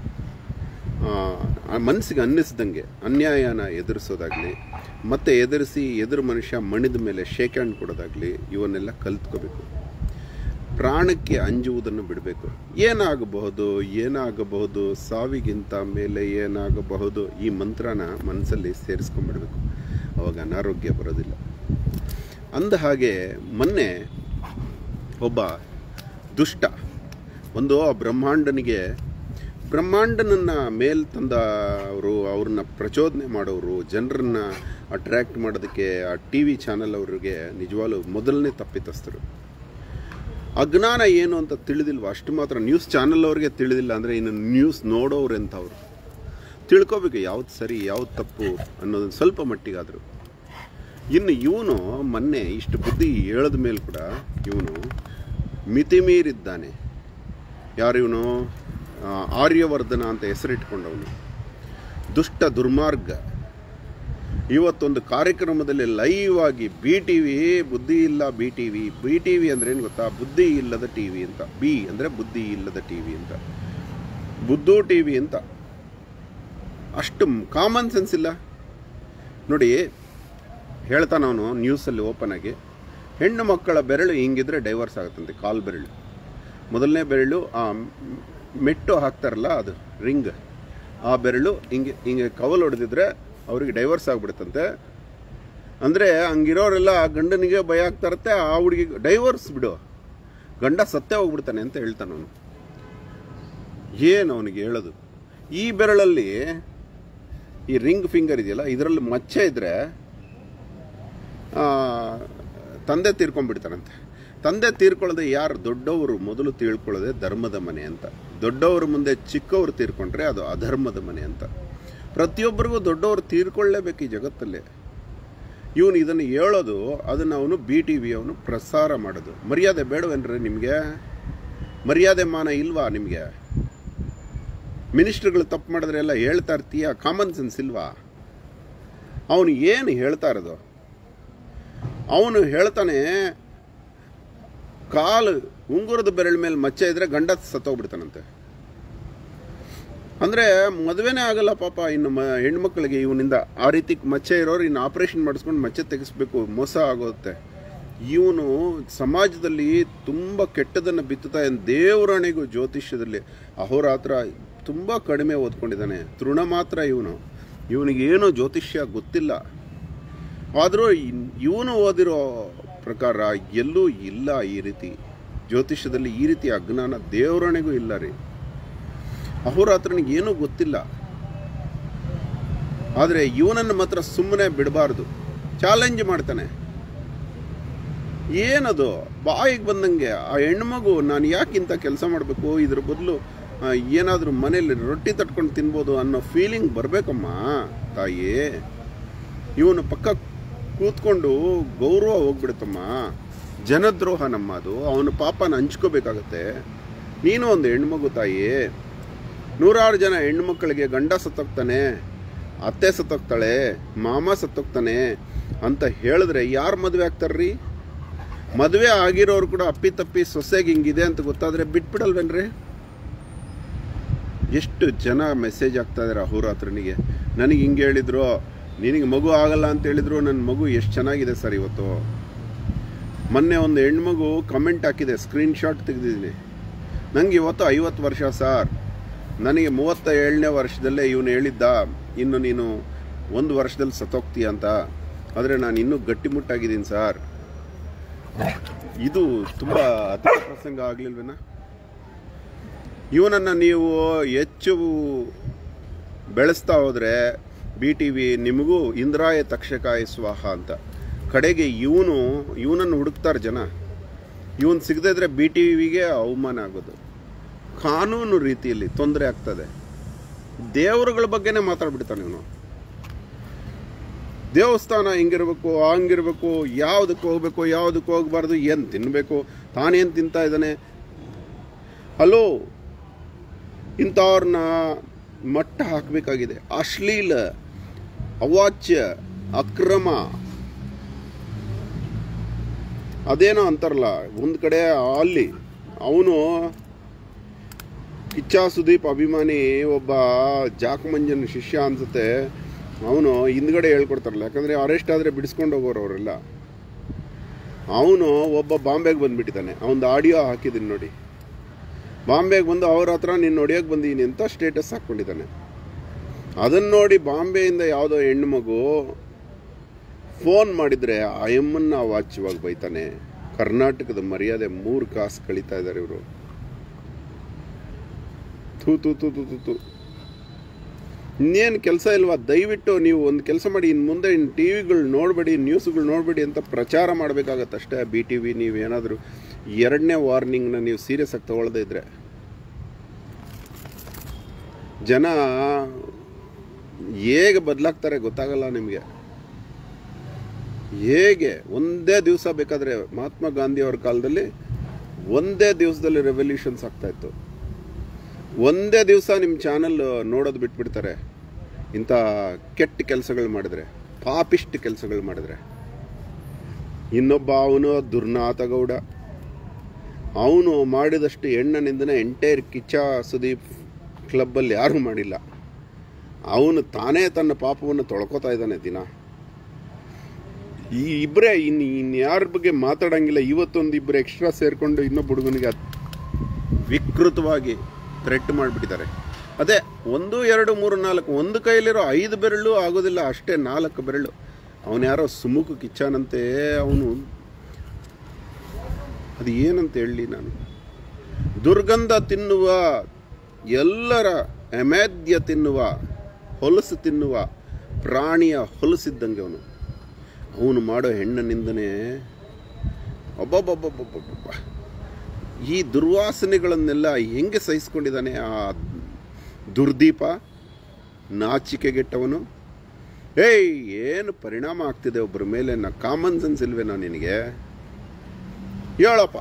ಮನಸ್ಸಿಗೆ ಅನ್ನಿಸ್ದಂಗೆ ಅನ್ಯಾಯನ ಎದುರಿಸೋದಾಗಲಿ, ಮತ್ತು ಎದುರಿಸಿ ಎದುರು ಮನುಷ್ಯ ಮಣಿದ ಮೇಲೆ ಶೇಕ್ ಹ್ಯಾಂಡ್ ಕೊಡೋದಾಗಲಿ, ಇವನ್ನೆಲ್ಲ ಕಲ್ತ್ಕೋಬೇಕು. ಪ್ರಾಣಕ್ಕೆ ಅಂಜುವುದನ್ನು ಬಿಡಬೇಕು. ಏನಾಗಬಹುದು ಏನಾಗಬಹುದು ಸಾವಿಗಿಂತ ಮೇಲೆ ಏನಾಗಬಹುದು, ಈ ಮಂತ್ರನ ಮನಸ್ಸಲ್ಲಿ ಸೇರಿಸ್ಕೊಂಡ್ಬಿಡ್ಬೇಕು. ಅವಾಗ ಅನಾರೋಗ್ಯ ಬರೋದಿಲ್ಲ. ಅಂದ ಹಾಗೆ ಮೊನ್ನೆ ಒಬ್ಬ ದುಷ್ಟ ಒಂದು ಬ್ರಹ್ಮಾಂಡನಿಗೆ ಬ್ರಹ್ಮಾಂಡನನ್ನು ಮೇಲ್ ತಂದ ಅವರು, ಅವ್ರನ್ನ ಪ್ರಚೋದನೆ ಮಾಡೋರು, ಜನರನ್ನ ಅಟ್ರ್ಯಾಕ್ಟ್ ಮಾಡೋದಕ್ಕೆ ಆ ಟಿ ವಿ ಚಾನಲ್ ಅವ್ರಿಗೆ ನಿಜವಾಗ್ಲೂ ಮೊದಲನೇ ತಪ್ಪಿತಸ್ಥರು. ಅಜ್ಞಾನ ಏನು ಅಂತ ತಿಳಿದಿಲ್ವ, ಅಷ್ಟು ಮಾತ್ರ. ನ್ಯೂಸ್ ಚಾನಲ್ ಅವ್ರಿಗೆ ತಿಳಿದಿಲ್ಲ ಅಂದರೆ ಇನ್ನು ನ್ಯೂಸ್ ನೋಡೋರು ಎಂಥವ್ರು ತಿಳ್ಕೊಬೇಕು ಯಾವ್ದು ಸರಿ ಯಾವ್ದು ತಪ್ಪು ಅನ್ನೋದನ್ನು ಸ್ವಲ್ಪ ಮಟ್ಟಿಗಾದರು. ಇನ್ನು ಇವನು ಮೊನ್ನೆ ಇಷ್ಟು ಬುದ್ಧಿ ಹೇಳದ ಮೇಲೆ ಕೂಡ ಇವನು ಮಿತಿಮೀರಿದ್ದಾನೆ. ಯಾರು ಇವನು? ಆರ್ಯವರ್ಧನ ಅಂತ ಹೆಸರಿಟ್ಕೊಂಡವನು, ದುಷ್ಟ ದುರ್ಮಾರ್ಗ. ಇವತ್ತೊಂದು ಕಾರ್ಯಕ್ರಮದಲ್ಲಿ ಲೈವ್ ಆಗಿ ಬಿ ಟಿ ವಿ, ಬುದ್ಧಿ ಇಲ್ಲ B T V. B T V ಅಂದ್ರೆ ಏನು ಗೊತ್ತಾ? ಬುದ್ಧಿ ಇಲ್ಲದ ಟಿ ವಿ ಅಂತ. ಬಿ ಅಂದರೆ ಬುದ್ಧಿ ಇಲ್ಲದ ಟಿ ವಿ ಅಂತ, ಬುದ್ಧು ಟಿ ವಿ ಅಂತ. ಅಷ್ಟು ಕಾಮನ್ ಸೆನ್ಸ್ ಇಲ್ಲ ನೋಡಿ. ಹೇಳ್ತಾನ ಅವನು ನ್ಯೂಸಲ್ಲಿ ಓಪನ್ ಆಗಿ, ಹೆಣ್ಣು ಮಕ್ಕಳ ಬೆರಳು ಹಿಂಗಿದ್ರೆ ಡೈವರ್ಸ್ ಆಗುತ್ತಂತೆ. ಕಾಲು ಬೆರಳು, ಮೊದಲನೇ ಬೆರಳು ಆ ಮೆಟ್ಟು ಹಾಕ್ತಾರಲ್ಲ ಅದು ರಿಂಗ್, ಆ ಬೆರಳು ಹಿಂಗೆ ಹಿಂಗೆ ಕವಲ್ ಹೊಡೆದಿದ್ರೆ ಅವ್ರಿಗೆ ಡೈವರ್ಸ್ ಆಗಿಬಿಡುತ್ತಂತೆ. ಅಂದರೆ ಹಂಗಿರೋರೆಲ್ಲ ಗಂಡನಿಗೆ ಭಯ ಆಗ್ತಾ ಇರುತ್ತೆ, ಆ ಹುಡುಗಿ ಡೈವರ್ಸ್ ಬಿಡು, ಗಂಡ ಸತ್ತೇ ಹೋಗ್ಬಿಡ್ತಾನೆ ಅಂತ ಹೇಳ್ತಾನೆ ಅವನು. ಏನು ಅವನಿಗೆ ಹೇಳೋದು? ಈ ಬೆರಳಲ್ಲಿ ಈ ರಿಂಗ್ ಫಿಂಗರ್ ಇದೆಯಲ್ಲ, ಇದರಲ್ಲಿ ಮಚ್ಚೆ ಇದ್ರೆ ತಂದೆ ತೀರ್ಕೊಂಡ್ಬಿಡ್ತಾರಂತೆ. ತಂದೆ ತೀರ್ಕೊಳ್ಳೋದೆ ಯಾರು? ದೊಡ್ಡವರು ಮೊದಲು ತಿಳ್ಕೊಳ್ಳೋದೆ ಧರ್ಮದ ಮನೆ ಅಂತ. ದೊಡ್ಡವರು ಮುಂದೆ ಚಿಕ್ಕವರು ತೀರ್ಕೊಂಡ್ರೆ ಅದು ಅಧರ್ಮದ ಮನೆ ಅಂತ. ಪ್ರತಿಯೊಬ್ಬರಿಗೂ ದೊಡ್ಡವರು ತೀರ್ಕೊಳ್ಳೇಬೇಕು ಈ ಜಗತ್ತಲ್ಲೇ. ಇವನು ಇದನ್ನು ಹೇಳೋದು, ಅದನ್ನು ಅವನು ಬಿ ಟಿ ವಿ ಅವನು ಪ್ರಸಾರ ಮಾಡೋದು. ಮರ್ಯಾದೆ ಬೇಡವೇನ್ರಿ ನಿಮಗೆ? ಮರ್ಯಾದೆ ಮಾನ ಇಲ್ವಾ ನಿಮಗೆ? ಮಿನಿಸ್ಟ್ರುಗಳು ತಪ್ಪು ಮಾಡಿದ್ರೆ ಎಲ್ಲ ಹೇಳ್ತಾ ಇರ್ತೀಯ, ಕಾಮನ್ ಸೆನ್ಸ್ ಇಲ್ವಾ? ಅವನು ಏನು ಹೇಳ್ತಾ ಇರೋದು? ಅವನು ಹೇಳ್ತಾನೆ, ಕಾಲು ಉಂಗುರದ ಬೆರಳ ಮೇಲೆ ಮಚ್ಚೆ ಇದ್ರೆ ಗಂಡ ಸತ್ತೋಗ್ಬಿಡ್ತಾನಂತೆ. ಅಂದರೆ ಮದುವೆನೇ ಆಗಲ್ಲ ಪಾಪ ಇನ್ನು ಮ ಹೆಣ್ಮಕ್ಳಿಗೆ ಇವನಿಂದ. ಆ ರೀತಿ ಮಚ್ಚೆ ಇರೋರು ಇನ್ನು ಆಪ್ರೇಷನ್ ಮಾಡಿಸ್ಕೊಂಡು ಮಚ್ಚೆ ತೆಗೆಸ್ಬೇಕು, ಮೋಸ ಆಗುತ್ತೆ. ಇವನು ಸಮಾಜದಲ್ಲಿ ತುಂಬ ಕೆಟ್ಟದನ್ನು ಬಿತ್ತುತ್ತಾ ಇದ್ದಾನೆ. ದೇವರಾಣಿಗೂ ಜ್ಯೋತಿಷ್ಯದಲ್ಲಿ ಅಹೋರಾತ್ರ ತುಂಬ ಕಡಿಮೆ ಓದ್ಕೊಂಡಿದ್ದಾನೆ, ತೃಣ ಮಾತ್ರ ಇವನು. ಇವನಿಗೇನು ಜ್ಯೋತಿಷ್ಯ ಗೊತ್ತಿಲ್ಲ. ಆದರೂ ಇವನು ಓದಿರೋ ಪ್ರಕಾರ ಎಲ್ಲೂ ಇಲ್ಲ ಈ ರೀತಿ ಜ್ಯೋತಿಷ್ಯದಲ್ಲಿ ಈ ರೀತಿ ಅಜ್ಞಾನ ದೇವರಾಣಿಗೂ ಇಲ್ಲ ರೀ. ಅಹೋರಾತ್ರನಿಗೆ ಏನೂ ಗೊತ್ತಿಲ್ಲ. ಆದರೆ ಇವನನ್ನು ಮಾತ್ರ ಸುಮ್ಮನೆ ಬಿಡಬಾರ್ದು, ಚಾಲೆಂಜ್ ಮಾಡ್ತಾನೆ. ಏನದು ಬಾಯಿಗೆ ಬಂದಂಗೆ ಆ ಹೆಣ್ಮಗು ನಾನು ಯಾಕಿಂತ ಕೆಲಸ ಮಾಡಬೇಕು, ಇದ್ರ ಬದಲು ಏನಾದರೂ ಮನೇಲಿ ರೊಟ್ಟಿ ತಟ್ಕೊಂಡು ತಿನ್ಬೋದು ಅನ್ನೋ ಫೀಲಿಂಗ್ ಬರಬೇಕಮ್ಮ ತಾಯಿ. ಇವನು ಪಕ್ಕ ಕೂತ್ಕೊಂಡು ಗೌರವ ಹೋಗ್ಬಿಡುತ್ತಮ್ಮ. ಜನದ್ರೋಹ ನಮ್ಮ ಅದು. ಅವನ ಪಾಪನ ಹಂಚ್ಕೋಬೇಕಾಗತ್ತೆ. ನೀನು ಒಂದು ಹೆಣ್ಮಗು ತಾಯಿ. ನೂರಾರು ಜನ ಹೆಣ್ಮಕ್ಳಿಗೆ ಗಂಡ ಸತ್ತೋಗ್ತಾನೆ, ಅತ್ತೆ ಸತ್ತೋಗ್ತಾಳೆ, ಮಾಮ ಸತ್ತೋಗ್ತಾನೆ ಅಂತ ಹೇಳಿದ್ರೆ ಯಾರು ಮದುವೆ ಆಗ್ತಾರ್ರಿ? ಮದುವೆ ಆಗಿರೋರು ಕೂಡ ಅಪ್ಪಿ ತಪ್ಪಿ ಸೊಸೆಗೆ ಹಿಂಗಿದೆ ಅಂತ ಗೊತ್ತಾದರೆ ಬಿಟ್ಬಿಡಲ್ವೇನ್ರಿ? ಎಷ್ಟು ಜನ ಮೆಸೇಜ್ ಆಗ್ತಾ ಇದ್ದಾರೆ ಅಹೋರಾತ್ರನಿಗೆ. ನನಗೆ ಹಿಂಗೆ ಹೇಳಿದ್ರು, ನಿನಗೆ ಮಗು ಆಗಲ್ಲ ಅಂತ ಹೇಳಿದ್ರು, ನನ್ನ ಮಗು ಎಷ್ಟು ಚೆನ್ನಾಗಿದೆ ಸರ್ ಇವತ್ತು. ಮೊನ್ನೆ ಒಂದು ಹೆಣ್ಮಗು ಕಮೆಂಟ್ ಹಾಕಿದೆ, ಸ್ಕ್ರೀನ್ಶಾಟ್ ತೆಗೆದಿದ್ದೀನಿ. ನನಗೆ ಇವತ್ತು ಐವತ್ತು ವರ್ಷ ಸರ್, ನನಗೆ ಮೂವತ್ತ ಏಳನೇ ವರ್ಷದಲ್ಲೇ ಇವನು ಹೇಳಿದ್ದ ಇನ್ನು ನೀನು ಒಂದು ವರ್ಷದಲ್ಲಿ ಸತ್ತೋಗ್ತೀಯ ಅಂತ, ಆದರೆ ನಾನು ಇನ್ನೂ ಗಟ್ಟಿಮುಟ್ಟಾಗಿದ್ದೀನಿ ಸರ್. ಇದು ತುಂಬ ಅಧಿಕ ಪ್ರಸಂಗ ಆಗಲಿಲ್ವೇನಾ? ಇವನನ್ನು ನೀವು ಹೆಚ್ಚು ಬೆಳೆಸ್ತಾ ಹೋದರೆ ಬಿ ಟಿ ವಿ ನಿಮಗೂ ಇಂದ್ರಾಯ ತಕ್ಷಕಾಯ ಸ್ವಾಹ ಅಂತ ಕಡೆಗೆ ಇವನು ಇವನನ್ನು ಹುಡುಕ್ತಾರೆ ಜನ. ಇವನು ಸಿಗದೇ ಇದ್ರೆ ಬಿ ಟಿ ವಿಗೆ ಅವಮಾನ ಆಗೋದು, ಕಾನೂನು ರೀತಿಯಲ್ಲಿ ತೊಂದರೆ ಆಗ್ತದೆ. ದೇವರುಗಳ ಬಗ್ಗೆನೇ ಮಾತಾಡ್ಬಿಡ್ತಾನೆ ಇವನು. ದೇವಸ್ಥಾನ ಹಿಂಗಿರ್ಬೇಕು, ಹಂಗಿರ್ಬೇಕು, ಯಾವುದಕ್ಕೆ ಹೋಗ್ಬೇಕು, ಯಾವುದಕ್ಕೆ ಹೋಗ್ಬಾರ್ದು, ಏನು ತಿನ್ನಬೇಕು, ತಾನೇನು ತಿಂತಾ ಇದ್ದಾನೆ. ಹಲೋ, ಇಂಥವ್ರನ್ನ ಮಟ್ಟ ಹಾಕಬೇಕಾಗಿದೆ. ಅಶ್ಲೀಲ, ಅವಾಚ್ಯ, ಅಕ್ರಮ, ಅದೇನೋ ಅಂತಾರಲ್ಲ ಒಂದು ಕಡೆ. ಅಲ್ಲಿ ಅವನು ಕಿಚ್ಚ ಸುದೀಪ್ ಅಭಿಮಾನಿ ಒಬ್ಬ ಜಾಕಮಂಜನ್ ಶಿಷ್ಯ ಅನ್ಸುತ್ತೆ. ಅವನು ಹಿಂದ್ಗಡೆ ಹೇಳ್ಕೊಡ್ತಾರಲ್ಲ, ಯಾಕಂದರೆ ಅರೆಸ್ಟ್ ಆದರೆ ಬಿಡಿಸ್ಕೊಂಡು ಹೋಗೋರು ಅವರೆಲ್ಲ. ಅವನು ಒಬ್ಬ ಬಾಂಬೆಗೆ ಬಂದುಬಿಟ್ಟಿದ್ದಾನೆ. ಅವನದು ಆಡಿಯೋ ಹಾಕಿದ್ದೀನಿ ನೋಡಿ. ಬಾಂಬೆಗೆ ಬಂದು ಅವ್ರ ಹತ್ರ ನೀನು ನೋಡಿಯೋಕೆ ಬಂದೀನಿ ಅಂತ ಸ್ಟೇಟಸ್ ಹಾಕ್ಕೊಂಡಿದ್ದಾನೆ. ಅದನ್ನು ನೋಡಿ ಬಾಂಬೆಯಿಂದ ಯಾವುದೋ ಹೆಣ್ಣು ಮಗು ಫೋನ್ ಮಾಡಿದರೆ ಆ ಎಮ್ಮನ್ನ ವಾಚ್ಯವಾಗಿ ಬೈತಾನೆ. ಕರ್ನಾಟಕದ ಮರ್ಯಾದೆ ಮೂರು ಕಾಸು ಕಳೀತಾ ಇದ್ದಾರೆ ಇವರು. ತೂ ತೂ ತೂ ತೂ ತೂ ಇನ್ನೇನು ಕೆಲಸ ಇಲ್ವಾ? ದಯವಿಟ್ಟು ನೀವು ಒಂದು ಕೆಲಸ ಮಾಡಿ, ಇನ್ನು ಮುಂದೆ ಇನ್ನು ಟಿ ವಿಗಳು ನೋಡಬೇಡಿ, ನ್ಯೂಸ್ಗಳು ನೋಡಬೇಡಿ ಅಂತ ಪ್ರಚಾರ ಮಾಡಬೇಕಾಗತ್ತೆ ಅಷ್ಟೇ. ಬಿ ಟಿ ವಿ ನೀವೇನಾದರೂ ಎರಡನೇ ವಾರ್ನಿಂಗ್ನ ನೀವು ಸೀರಿಯಸ್ ಆಗಿ ತಗೊಳ್ಳದೇ ಇದ್ರೆ ಜನ ಹೇಗೆ ಬದಲಾಗ್ತಾರೆ ಗೊತ್ತಾಗಲ್ಲ ನಿಮಗೆ. ಹೇಗೆ ಒಂದೇ ದಿವಸ ಬೇಕಾದರೆ ಮಹಾತ್ಮ ಗಾಂಧಿ ಅವ್ರ ಕಾಲದಲ್ಲಿ ಒಂದೇ ದಿವಸದಲ್ಲಿ ರೆವಲ್ಯೂಷನ್ಸ್ ಆಗ್ತಾಯಿತ್ತು. ಒಂದೇ ದಿವಸ ನಿಮ್ಮ ಚಾನಲ್ ನೋಡೋದು ಬಿಟ್ಬಿಡ್ತಾರೆ ಇಂಥ ಕೆಟ್ಟ ಕೆಲಸಗಳು ಮಾಡಿದ್ರೆ, ಪಾಪಿಷ್ಟ ಕೆಲಸಗಳು ಮಾಡಿದ್ರೆ. ಇನ್ನೊಬ್ಬ ಅವನು ದುರ್ನಾಥ ಗೌಡ, ಅವನು ಮಾಡಿದಷ್ಟು ಹೆಣ್ಣನಿಂದನೇ ಎಂಟೈರ್ ಕಿಚ್ಚ ಸುದೀಪ್ ಕ್ಲಬ್ಬಲ್ಲಿ ಯಾರೂ ಮಾಡಿಲ್ಲ. ಅವನು ತಾನೇ ತನ್ನ ಪಾಪವನ್ನು ತೊಳ್ಕೊತಾ ಇದ್ದಾನೆ ದಿನ. ಈ ಇಬ್ಬರೇ ಇನ್ನು ಇನ್ಯಾರ ಬಗ್ಗೆ ಮಾತಾಡೋಂಗಿಲ್ಲ. ಇವತ್ತೊಂದು ಇಬ್ಬರು ಎಕ್ಸ್ಟ್ರಾ ಸೇರಿಕೊಂಡು ಇನ್ನೊಬ್ಬ ಹುಡುಗನಿಗೆ ವಿಕೃತವಾಗಿ ಥ್ರೆಟ್ ಮಾಡಿಬಿಟ್ಟಿದ್ದಾರೆ. ಅದೇ ಒಂದು ಎರಡು ಮೂರು ನಾಲ್ಕು, ಒಂದು ಕೈಯಲ್ಲಿರೋ ಐದು ಬೆರಳು ಆಗೋದಿಲ್ಲ, ಅಷ್ಟೇ ನಾಲ್ಕು ಬೆರಳು. ಅವನು ಯಾರೋ ಸುಮುಖ ಕಿಚ್ಚಾನಂತೆ. ಅವನು ಅದು ಏನಂತ ಹೇಳಲಿ ನಾನು, ದುರ್ಗಂಧ ತಿನ್ನುವ, ಎಲ್ಲರ ಅಮೇದ್ಯ ತಿನ್ನುವ, ಹೊಲಸು ತಿನ್ನುವ ಪ್ರಾಣಿಯ ಹೊಲಸಿದ್ದಂಗೆ ಅವನು. ಅವನು ಮಾಡೋ ಹೆಣ್ಣನಿಂದನೇ ಒಬ್ಬೊಬ್ಬೊಬ್ಬೊಬ್ಬೊಬ್ಬ ಈ ದುರ್ವಾಸನೆಗಳನ್ನೆಲ್ಲ ಹೆಂಗೆ ಸಹಿಸ್ಕೊಂಡಿದ್ದಾನೆ ಆ ದುರ್ದೀಪ, ನಾಚಿಕೆಗೆಟ್ಟವನು. ಏಯ್, ಏನು ಪರಿಣಾಮ ಆಗ್ತಿದೆ ಒಬ್ಬರ ಮೇಲೆ? ನಾ ಕಾಮನ್ ಸೆನ್ಸ್ ಇಲ್ವೇನೋ ನಿನಗೆ? ಹೇಳಪ್ಪ,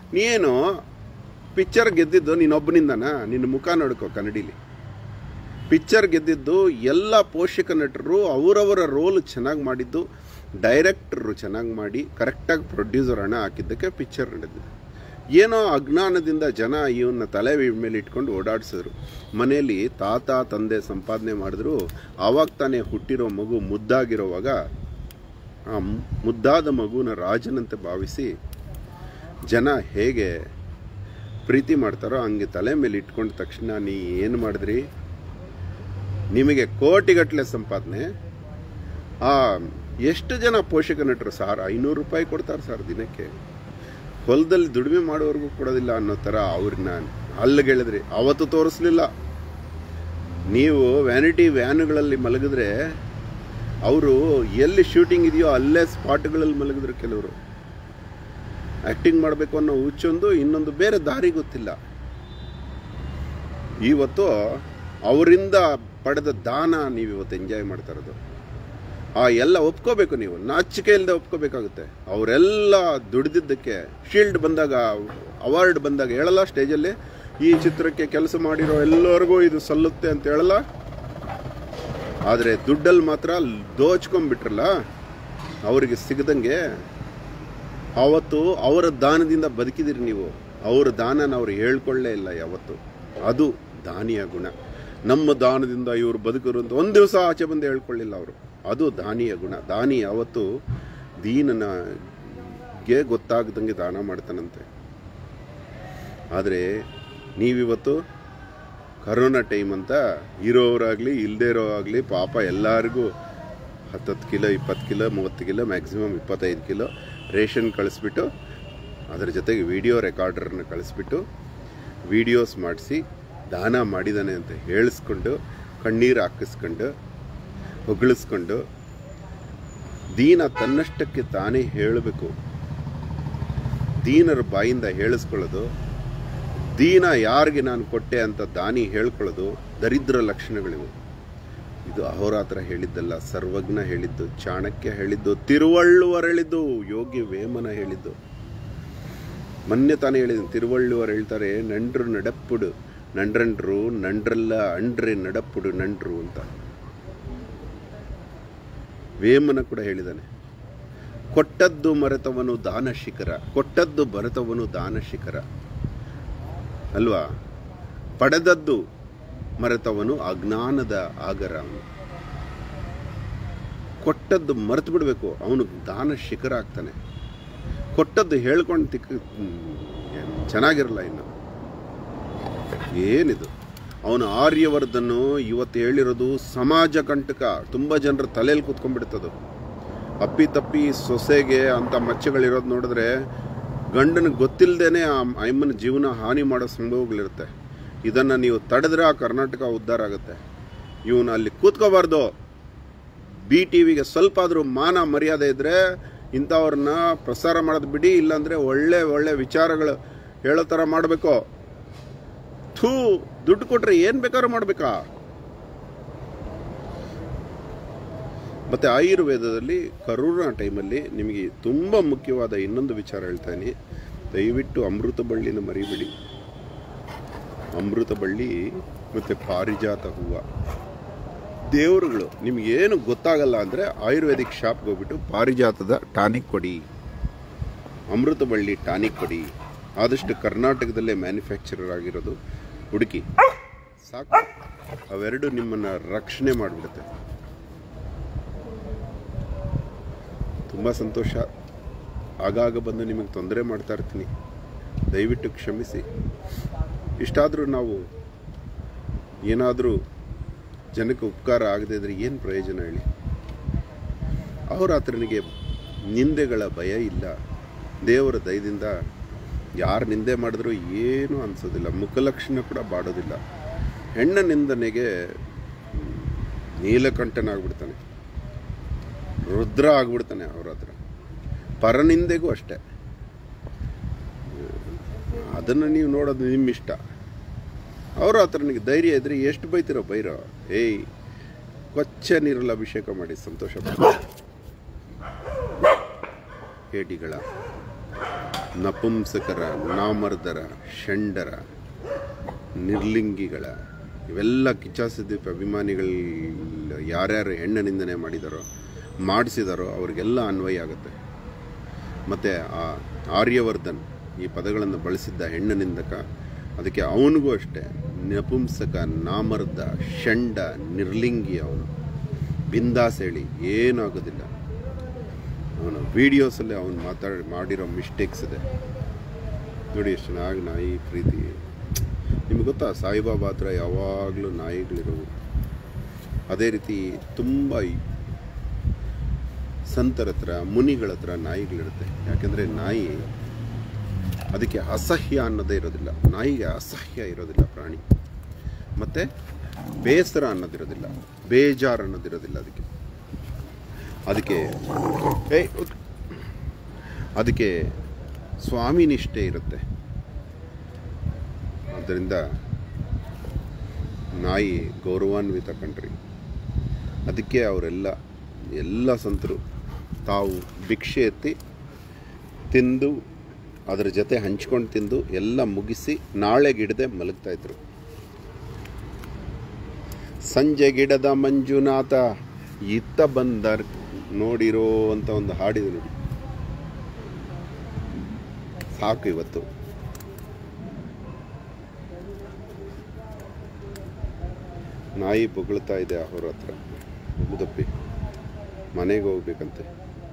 ನೀನು ಪಿಕ್ಚರ್ ಗೆದ್ದಿದ್ದು ನೀನೊಬ್ಬನಿಂದನಾ? ನಿನ್ನ ಮುಖ ನೋಡ್ಕೋ ಕನ್ನಡಿಲಿ. ಪಿಕ್ಚರ್ ಗೆದ್ದಿದ್ದು ಎಲ್ಲ ಪೋಷಕ ನಟರು ಅವರವರ ರೋಲ್ ಚೆನ್ನಾಗಿ ಮಾಡಿದ್ದು, ಡೈರೆಕ್ಟರು ಚೆನ್ನಾಗಿ ಮಾಡಿ ಕರೆಕ್ಟಾಗಿ ಪ್ರೊಡ್ಯೂಸರ್ ಹಣ ಹಾಕಿದ್ದಕ್ಕೆ ಪಿಕ್ಚರ್ ನಡೆದಿದೆ. ಏನೋ ಅಜ್ಞಾನದಿಂದ ಜನ ಇವನ್ನ ತಲೆ ಮೇಲೆ ಇಟ್ಕೊಂಡು ಓಡಾಡಿಸಿದ್ರು. ಮನೆಯಲ್ಲಿ ತಾತ ತಂದೆ ಸಂಪಾದನೆ ಮಾಡಿದ್ರು. ಆವಾಗ ತಾನೇ ಹುಟ್ಟಿರೋ ಮಗು ಮುದ್ದಾಗಿರೋವಾಗ ಆ ಮುದ್ದಾದ ಮಗುನ ರಾಜನಂತೆ ಭಾವಿಸಿ ಜನ ಹೇಗೆ ಪ್ರೀತಿ ಮಾಡ್ತಾರೋ ಹಂಗೆ ತಲೆ ಮೇಲೆ ಇಟ್ಕೊಂಡ ತಕ್ಷಣ ನೀ ಏನು ಮಾಡಿದ್ರಿ? ನಿಮಗೆ ಕೋಟಿಗಟ್ಟಲೆ ಸಂಪಾದನೆ. ಆ ಎಷ್ಟು ಜನ ಪೋಷಕ ನಟರು ಸಾರ್ ಐನೂರು ರೂಪಾಯಿ ಕೊಡ್ತಾರೆ ಸರ್ ದಿನಕ್ಕೆ, ಹೊಲದಲ್ಲಿ ದುಡಿಮೆ ಮಾಡೋವರೆಗೂ ಕೊಡೋದಿಲ್ಲ ಅನ್ನೋ ಥರ ಅವ್ರನ್ನ ಅಲ್ಲಿಗೆಳೆದ್ರಿ. ಅವತ್ತು ತೋರಿಸ್ಲಿಲ್ಲ. ನೀವು ವ್ಯಾನಿಟಿ ವ್ಯಾನುಗಳಲ್ಲಿ ಮಲಗಿದ್ರೆ ಅವರು ಎಲ್ಲಿ ಶೂಟಿಂಗ್ ಇದೆಯೋ ಅಲ್ಲೇ ಸ್ಪಾಟ್ಗಳಲ್ಲಿ ಮಲಗಿದ್ರು. ಕೆಲವರು ಆ್ಯಕ್ಟಿಂಗ್ ಮಾಡಬೇಕು ಅನ್ನೋ ಹುಚ್ಚೊಂದು, ಇನ್ನೊಂದು ಬೇರೆ ದಾರಿ ಗೊತ್ತಿಲ್ಲ. ಇವತ್ತು ಅವರಿಂದ ಪಡೆದ ದಾನ ನೀವು ಇವತ್ತು ಎಂಜಾಯ್ ಮಾಡ್ತಾ ಇರೋದು. ಆ ಎಲ್ಲ ಒಪ್ಕೋಬೇಕು, ನೀವು ನಾಚಿಕೆ ಇಲ್ಲದೆ ಒಪ್ಕೋಬೇಕಾಗುತ್ತೆ. ಅವರೆಲ್ಲ ದುಡಿದಿದ್ದಕ್ಕೆ ಶೀಲ್ಡ್ ಬಂದಾಗ, ಅವಾರ್ಡ್ ಬಂದಾಗ ಹೇಳಲ್ಲ ಸ್ಟೇಜಲ್ಲಿ, ಈ ಚಿತ್ರಕ್ಕೆ ಕೆಲಸ ಮಾಡಿರೋ ಎಲ್ಲರಿಗೂ ಇದು ಸಲ್ಲುತ್ತೆ ಅಂತ ಹೇಳಲ್ಲ. ಆದರೆ ದುಡ್ಡಲ್ಲಿ ಮಾತ್ರ ದೋಚ್ಕೊಂಡ್ಬಿಟ್ರಲ್ಲ ಅವರಿಗೆ ಸಿಗದಂಗೆ. ಅವತ್ತು ಅವರ ದಾನದಿಂದ ಬದುಕಿದಿರಿ ನೀವು. ಅವರ ದಾನನ ಅವ್ರು ಹೇಳ್ಕೊಳ್ಳೇ ಇಲ್ಲ ಯಾವತ್ತು. ಅದು ದಾನಿಯ ಗುಣ. ನಮ್ಮ ದಾನದಿಂದ ಇವರು ಬದುಕರು ಅಂತ ಒಂದು ದಿವಸ ಆಚೆ ಬಂದು ಹೇಳ್ಕೊಳ್ಳಿಲ್ಲ ಅವರು. ಅದು ದಾನಿಯ ಗುಣ. ದಾನಿ ಯಾವತ್ತು ದೀನನಿಗೆ ಗೊತ್ತಾಗದಂಗೆ ದಾನ ಮಾಡ್ತಾನಂತೆ. ಆದರೆ ನೀವಿವತ್ತು ಕರೋನಾ ಟೈಮ್ ಅಂತ ಇರೋರಾಗಲಿ ಇಲ್ಲದೇ ಇರೋ ಆಗಲಿ ಪಾಪ ಎಲ್ಲರಿಗೂ ಹತ್ತತ್ತು ಕಿಲೋ ಇಪ್ಪತ್ತು ಕಿಲೋ ಮೂವತ್ತು ಕಿಲೋ ಮ್ಯಾಕ್ಸಿಮಮ್ ಇಪ್ಪತ್ತೈದು ಕಿಲೋ ರೇಷನ್ ಕಳಿಸ್ಬಿಟ್ಟು ಅದರ ಜೊತೆಗೆ ವಿಡಿಯೋ ರೆಕಾರ್ಡರ್ನ ಕಳಿಸ್ಬಿಟ್ಟು ವಿಡಿಯೋಸ್ ಮಾಡಿಸಿ ದಾನ ಮಾಡಿದ್ದಾನೆ ಅಂತ ಹೇಳಿಸ್ಕೊಂಡು ಕಣ್ಣೀರು ಹಾಕಿಸ್ಕೊಂಡು ಹೊಗಳಿಸ್ಕೊಂಡು ದೀನ ತನ್ನಷ್ಟಕ್ಕೆ ತಾನೇ ಹೇಳಬೇಕು. ದೀನರ ಬಾಯಿಂದ ಹೇಳಿಸ್ಕೊಳ್ಳೋದು, ದೀನ ಯಾರಿಗೆ ನಾನು ಕೊಟ್ಟೆ ಅಂತ ದಾನಿ ಹೇಳ್ಕೊಳ್ಳೋದು ದರಿದ್ರ ಲಕ್ಷಣಗಳಿವು. ಇದು ಅಹೋರಾತ್ರ ಹೇಳಿದ್ದಲ್ಲ, ಸರ್ವಜ್ಞ ಹೇಳಿದ್ದು, ಚಾಣಕ್ಯ ಹೇಳಿದ್ದು, ತಿರುವಳ್ಳುವರ್ ಹೇಳಿದ್ದು, ಯೋಗಿ ವೇಮನ ಹೇಳಿದ್ದು. ಮೊನ್ನೆ ತಾನೇ ಹೇಳಿದ್ದು. ತಿರುವಳ್ಳುವರ್ ಹೇಳ್ತಾರೆ, ನಂಡ್ರು ನಡಪ್ಪುಡು ನಂಡ್ರಂಡ್ರು ನಂಡ್ರಲ್ಲ ಅಂಡ್ರೆ ನಡಪ್ಪುಡು ನಂಡ್ರು ಅಂತ. ವೇಮನ ಕೂಡ ಹೇಳಿದ್ದಾನೆ, ಕೊಟ್ಟದ್ದು ಮರೆತವನು ದಾನ ಶಿಖರ, ಕೊಟ್ಟದ್ದು ಬರೆತವನು ದಾನ ಶಿಖರ ಅಲ್ವಾ. ಪಡೆದದ್ದು ಮರೆತವನು ಅಜ್ಞಾನದ ಆಗರ. ಅವನು ಕೊಟ್ಟದ್ದು ಮರೆತು ಬಿಡಬೇಕು, ಅವನು ದಾನ ಶಿಖರ ಆಗ್ತಾನೆ. ಕೊಟ್ಟದ್ದು ಹೇಳ್ಕೊಂಡು ತಿಕ್ಕ ಚೆನ್ನಾಗಿರಲ್ಲ. ಇನ್ನು ಏನಿದು ಅವನು ಆರ್ಯವರ್ಧನು ಇವತ್ತು ಹೇಳಿರೋದು ಸಮಾಜ ಕಂಟಕ. ತುಂಬ ಜನರ ತಲೆಯಲ್ಲಿ ಕೂತ್ಕೊಂಡ್ಬಿಡ್ತದು. ಅಪ್ಪಿ ತಪ್ಪಿ ಸೊಸೆಗೆ ಅಂತ ಮಚ್ಚೆಗಳಿರೋದು ನೋಡಿದ್ರೆ ಗಂಡನಿಗೆ ಗೊತ್ತಿಲ್ಲದೇನೆ ಆ ಅಮ್ಮನ ಜೀವನ ಹಾನಿ ಮಾಡೋ ಸಂಭವಗಳಿರುತ್ತೆ. ಇದನ್ನು ನೀವು ತಡೆದ್ರೆ ಆ ಕರ್ನಾಟಕ ಉದ್ಧಾರ ಆಗುತ್ತೆ. ಇವನು ಅಲ್ಲಿ ಕೂತ್ಕೋಬಾರ್ದು. ಬಿ ಟಿ ವಿಗೆ ಸ್ವಲ್ಪ ಆದರೂ ಮಾನ ಮರ್ಯಾದೆ ಇದ್ದರೆ ಇಂಥವ್ರನ್ನ ಪ್ರಸಾರ ಮಾಡೋದು ಬಿಡಿ, ಇಲ್ಲಾಂದರೆ ಒಳ್ಳೆ ಒಳ್ಳೆ ವಿಚಾರಗಳು ಹೇಳೋ ಥರ ಮಾಡಬೇಕು. ಥೂ, ದುಡ್ಡು ಕೊಟ್ರೆ ಏನು ಬೇಕಾದ್ರೂ ಮಾಡಬೇಕಾ? ಮತ್ತು ಆಯುರ್ವೇದದಲ್ಲಿ ಕರೋನಾ ಟೈಮಲ್ಲಿ ನಿಮಗೆ ತುಂಬ ಮುಖ್ಯವಾದ ಇನ್ನೊಂದು ವಿಚಾರ ಹೇಳ್ತಾನೆ. ದಯವಿಟ್ಟು ಅಮೃತ ಬಳ್ಳಿನ ಮರಿಬಿಡಿ. ಅಮೃತ ಬಳ್ಳಿ ಮತ್ತು ಪಾರಿಜಾತ ಹೂವು ದೇವರುಗಳು. ನಿಮಗೇನು ಗೊತ್ತಾಗಲ್ಲ ಅಂದರೆ ಆಯುರ್ವೇದಿಕ್ ಶಾಪ್ಗೆ ಹೋಗ್ಬಿಟ್ಟು ಪಾರಿಜಾತದ ಟಾನಿಕ್ ಕೊಡಿ, ಅಮೃತ ಬಳ್ಳಿ ಟಾನಿಕ್ ಕೊಡಿ. ಆದಷ್ಟು ಕರ್ನಾಟಕದಲ್ಲೇ ಮ್ಯಾನುಫ್ಯಾಕ್ಚರರ್ ಆಗಿರೋದು ಹುಡುಕಿ ಸಾಕು. ಅವೆರಡು ನಿಮ್ಮನ್ನು ರಕ್ಷಣೆ ಮಾಡಿಬಿಡುತ್ತೆ. ತುಂಬ ಸಂತೋಷ. ಆಗಾಗ ಬಂದು ನಿಮಗೆ ತೊಂದರೆ ಮಾಡ್ತಾ ಇರ್ತೀನಿ, ದಯವಿಟ್ಟು ಕ್ಷಮಿಸಿ. ಇಷ್ಟಾದರೂ ನಾವು ಏನಾದರೂ ಜನಕ್ಕೆ ಉಪಕಾರ ಆಗದೆ ಇದ್ರೆ ಏನು ಪ್ರಯೋಜನ ಹೇಳಿ? ಅಹೋರಾತ್ರನಿಗೆ ನಿಂದೆಗಳ ಭಯ ಇಲ್ಲ. ದೇವರ ದಯದಿಂದ ಯಾರು ನಿಂದೆ ಮಾಡಿದ್ರೂ ಏನೂ ಅನಿಸೋದಿಲ್ಲ. ಮುಖಲಕ್ಷಣ ಕೂಡ ಬಾಡೋದಿಲ್ಲ. ಹೆಣ್ಣ ನಿಂದನೆಗೆ ನೀಲಕಂಠನಾಗ್ಬಿಡ್ತಾನೆ, ರುದ್ರ ಆಗ್ಬಿಡ್ತಾನೆ ಅಹೋರಾತ್ರ. ಪರನಿಂದೆಗೂ ಅಷ್ಟೆ. ಅದನ್ನು ನೀವು ನೋಡೋದು ನಿಮ್ಮ ಇಷ್ಟ. ಅಹೋರಾತ್ರನಿಗೆ ಧೈರ್ಯ ಇದ್ರೆ ಎಷ್ಟು ಬೈತಿರೋ ಬೈರೋ. ಏಯ್, ಕೊಚ್ಚ ನೀರಲ್ಲಿ ಅಭಿಷೇಕ ಮಾಡಿ ಸಂತೋಷ ಪಡ್ತಾರೆ. ಹೇಡಿಗಳ, ನಪುಂಸಕರ, ನಾಮರ್ದರ, ಷಂಡರ, ನಿರ್ಲಿಂಗಿಗಳ ಇವೆಲ್ಲ ಕಿಚ್ಚ ಸುದೀಪ್ ಅಭಿಮಾನಿಗಳು ಯಾರ್ಯಾರು ಹೆಣ್ಣು ನಿಂದನೆ ಮಾಡಿದಾರೋ ಮಾಡಿಸಿದಾರೋ ಅವ್ರಿಗೆಲ್ಲ ಅನ್ವಯ ಆಗುತ್ತೆ. ಮತ್ತು ಆ ಆರ್ಯವರ್ಧನ್ ಈ ಪದಗಳನ್ನು ಬಳಸಿದ್ದ ಹೆಣ್ಣು ನಿಂದಕ, ಅದಕ್ಕೆ ಅವನಿಗೂ ಅಷ್ಟೇ ನಪುಂಸಕ, ನಾಮರ್ದ, ಷಂಡ, ನಿರ್ಲಿಂಗಿ, ಅವನು ಬಿಂದಾಸ್ ಹೇಳಿ ಏನೂ ಆಗೋದಿಲ್ಲ. ಅವನ ವೀಡಿಯೋಸಲ್ಲೇ ಅವನು ಮಾತಾಡಿ ಮಾಡಿರೋ ಮಿಸ್ಟೇಕ್ಸ್ ಇದೆ ನೋಡಿ. ಎಷ್ಟು ಚೆನ್ನಾಗಿ ನಾಯಿ ಪ್ರೀತಿ. ನಿಮ್ಗೆ ಗೊತ್ತಾ, ಸಾಯಿಬಾಬಾ ಹತ್ರ ಯಾವಾಗಲೂ ನಾಯಿಗಳಿರೋವು. ಅದೇ ರೀತಿ ತುಂಬ ಸಂತರ ಹತ್ರ, ಮುನಿಗಳ ಹತ್ರ ನಾಯಿಗಳಿರುತ್ತೆ. ಯಾಕೆಂದರೆ ನಾಯಿ ಅದಕ್ಕೆ ಅಸಹ್ಯ ಅನ್ನೋದೇ ಇರೋದಿಲ್ಲ. ನಾಯಿಗೆ ಅಸಹ್ಯ ಇರೋದಿಲ್ಲ ಪ್ರಾಣಿ. ಮತ್ತು ಬೇಸರ ಅನ್ನೋದಿರೋದಿಲ್ಲ, ಬೇಜಾರು ಅನ್ನೋದಿರೋದಿಲ್ಲ. ಅದಕ್ಕೆ ಅದಕ್ಕೆ ಏ ಅದಕ್ಕೆ ಸ್ವಾಮಿ ನಿಷ್ಠೆ ಇರುತ್ತೆ. ಆದ್ದರಿಂದ ನಾಯಿ ಗೌರವಾನ್ವಿತ ಕಣ್ರಿ. ಅದಕ್ಕೆ ಅವರೆಲ್ಲ ಎಲ್ಲ ಸಂತರು ತಾವು ಭಿಕ್ಷೆ ಎತ್ತಿ ತಿಂದು ಅದರ ಜೊತೆ ಹಂಚ್ಕೊಂಡು ತಿಂದು ಎಲ್ಲ ಮುಗಿಸಿ ನಾಳೆ ಗಿಡದೆ ಮಲಗ್ತಾಯಿದ್ರು. ಸಂಜೆ ಗಿಡದ ಮಂಜುನಾಥ ಇತ್ತ ಬಂದ ನೋಡಿರೋ ಅಂತ ಒಂದು ಹಾಡಿದೆ ನೋಡಿ. ಸಾಕು ಇವತ್ತು. ನಾಯಿ ಬೊಗಳ್ತಾ ಇದೆ ಅವ್ರ ಹತ್ರ. ಮುದಪ್ಪಿ ಮನೆಗೆ ಹೋಗ್ಬೇಕಂತೆ.